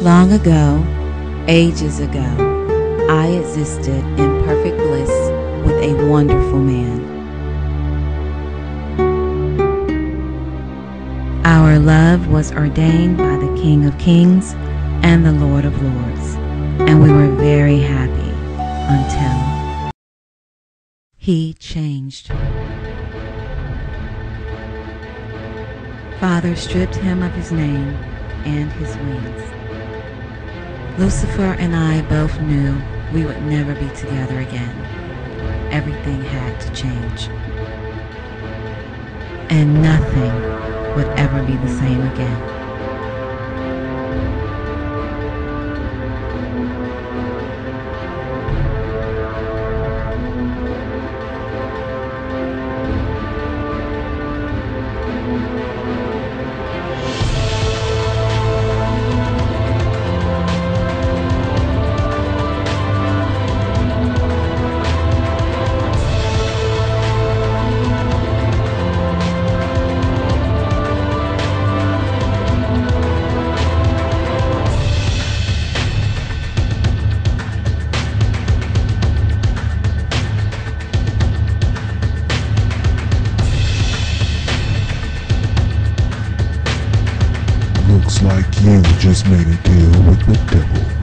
Long ago, ages ago, I existed in perfect bliss with a wonderful man. Our love was ordained by the King of Kings and the Lord of Lords, and we were very happy until he changed. Father stripped him of his name and his wings. Lucifer and I both knew we would never be together again. Everything had to change. And nothing would ever be the same again. Looks like you just made a deal with the devil.